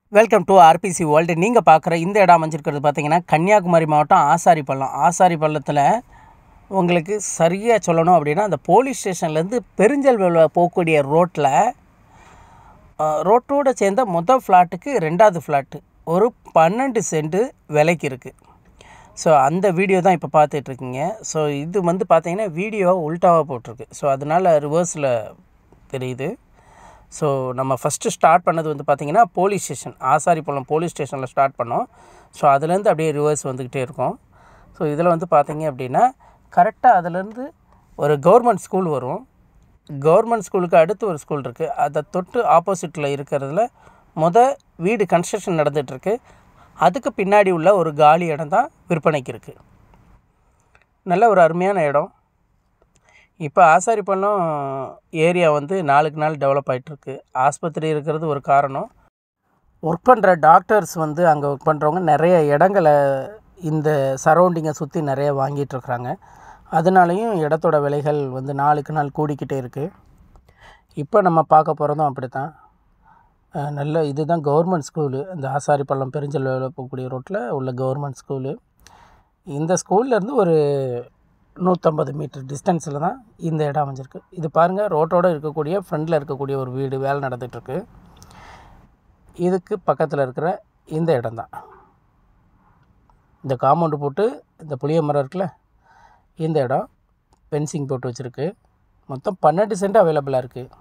Welcome to RBC world. நீங்கள் பார்க்குற இந்த இடம் அமைஞ்சிருக்கிறது பார்த்தீங்கன்னா கன்னியாகுமரி மாவட்டம் ஆசாரிப்பள்ளம். ஆசாரிப்பள்ளத்தில் உங்களுக்கு சரியாக சொல்லணும் அப்படின்னா அந்த போலீஸ் ஸ்டேஷன்லேருந்து பெருஞ்செல்வெளி போகக்கூடிய ரோட்டோடு சேர்ந்த மொதல் ஃப்ளாட்டுக்கு ரெண்டாவது ஃப்ளாட்டு ஒரு 12 சென்ட்டு விலைக்கு இருக்குது. ஸோ அந்த வீடியோ தான் இப்போ பார்த்துட்ருக்கீங்க. ஸோ இது வந்து பார்த்தீங்கன்னா வீடியோ உல்ட்டாவாக போட்டிருக்கு. ஸோ அதனால் ரிவர்ஸில் தெரியுது. ஸோ நம்ம ஃபஸ்ட்டு ஸ்டார்ட் பண்ணது வந்து பார்த்திங்கன்னா போலீஸ் ஸ்டேஷன், ஆசாரிப்பள்ளம் போலீஸ் ஸ்டேஷனில் ஸ்டார்ட் பண்ணோம். ஸோ அதுலேருந்து அப்படியே ரிவர்ஸ் வந்துக்கிட்டே இருக்கும். ஸோ இதில் வந்து பார்த்திங்க அப்படின்னா கரெக்டாக அதுலேருந்து ஒரு கவர்மெண்ட் ஸ்கூல் வரும். கவர்மெண்ட் ஸ்கூலுக்கு அடுத்து ஒரு ஸ்கூல் இருக்குது. அதை தொட்டு ஆப்போசிட்டில் இருக்கிறதுல வீடு கன்ஸ்ட்ரக்ஷன் நடந்துகிட்ருக்கு. அதுக்கு பின்னாடி உள்ள ஒரு காலி இடம் தான் விற்பனைக்கு இருக்குது. நல்ல ஒரு அருமையான இடம். இப்போ ஆசாரிப்பள்ளம் ஏரியா வந்து நாளுக்கு நாள் டெவலப் ஆகிட்டுருக்கு. ஆஸ்பத்திரி இருக்கிறது ஒரு காரணம். ஒர்க் பண்ணுற டாக்டர்ஸ் வந்து அங்கே ஒர்க் பண்ணுறவங்க நிறைய இடங்களை இந்த சரௌண்டிங்கை சுற்றி நிறைய வாங்கிட்டுருக்குறாங்க. அதனாலையும் இடத்தோட விலைகள் வந்து நாளுக்கு நாள் கூடிக்கிட்டே இருக்குது. இப்போ நம்ம பார்க்க போகிறதும் அப்படி தான். நல்ல இதுதான் கவர்மெண்ட் ஸ்கூலு. இந்த ஆசாரிப்பள்ளம் பெருஞ்செல்வெளி போகக்கூடிய ரோட்டில் உள்ள கவர்மெண்ட் ஸ்கூலு. இந்த ஸ்கூல்லேருந்து ஒரு 150 மீட்டர் டிஸ்டன்ஸில் தான் இந்த இடம் அமைஞ்சிருக்கு. இது பாருங்கள், ரோட்டோடு இருக்கக்கூடிய ஃப்ரண்டில் இருக்கக்கூடிய ஒரு வீடு வேலை நடந்துகிட்ருக்கு. இதுக்கு பக்கத்தில் இருக்கிற இந்த இடம் தான். இந்த காம்பவுண்டு போட்டு இந்த புளிய மரம் இருக்குல்ல, இந்த இடம் ஃபென்சிங் போட்டு வச்சுருக்கு. மொத்தம் 12 சென்ட் அவைலபிளாக இருக்குது.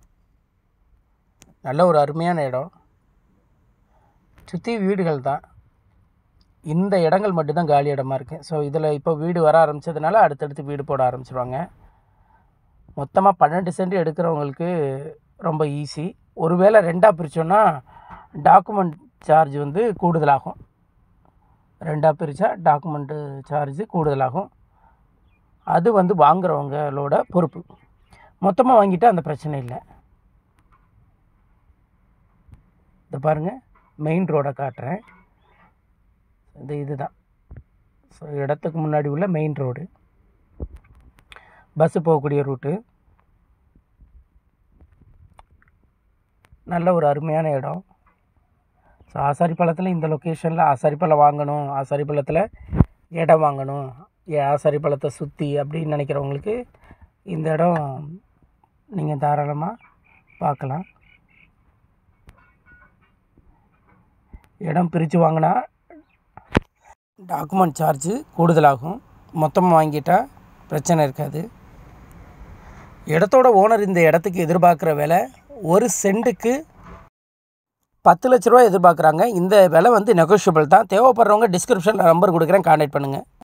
நல்ல ஒரு அருமையான இடம். சுற்றி வீடுகள் தான். இந்த இடங்கள் மட்டும்தான் காலி இடமா இருக்குது. ஸோ இதில் இப்போ வீடு வர ஆரம்பித்ததுனால அடுத்தடுத்து வீடு போட ஆரம்பிச்சிருவாங்க. மொத்தமாக 12 சென்ட் எடுக்கிறவங்களுக்கு ரொம்ப ஈஸி. ஒருவேளை ரெண்டாக பிரித்தோன்னா டாக்குமெண்ட் சார்ஜ் வந்து கூடுதலாகும். ரெண்டாக பிரித்தா டாக்குமெண்ட்டு சார்ஜ் கூடுதலாகும். அது வந்து வாங்குறவங்களோட பொறுப்பு. மொத்தமாக வாங்கிட்டால் அந்த பிரச்சனை இல்லை. இதை பாருங்கள், மெயின் ரோடை காட்டுறேன். இதுதான் ஸோ இடத்துக்கு முன்னாடி உள்ள மெயின் ரோடு, பஸ்ஸு போகக்கூடிய ரூட்டு. நல்ல ஒரு அருமையான இடம். ஸோ ஆசாரிப்பள்ளத்தில் இந்த லொக்கேஷனில் ஆசாரிப்பள்ளம் வாங்கணும், ஆசாரிப்பள்ளத்தில் இடம் வாங்கணும், ஆசாரிப்பள்ளத்தை சுற்றி அப்படின்னு நினைக்கிறவங்களுக்கு இந்த இடம் நீங்கள் தாராளமாக பார்க்கலாம். இடம் பிரித்து வாங்கினா டாக்குமெண்ட் சார்ஜு கூடுதலாகும். மொத்தமாக வாங்கிட்டால் பிரச்சனை இருக்காது. இடத்தோட ஓனர் இந்த இடத்துக்கு எதிர்பார்க்குற விலை ஒரு சென்ட்டுக்கு 10 லட்ச ரூபா எதிர்பார்க்குறாங்க. இந்த விலை வந்து நெகோஷியபிள் தான். தேவைப்படுறவங்க டிஸ்கிரிப்ஷனில் நம்பர் கொடுக்குறேன், கான்டாக்ட் பண்ணுங்கள்.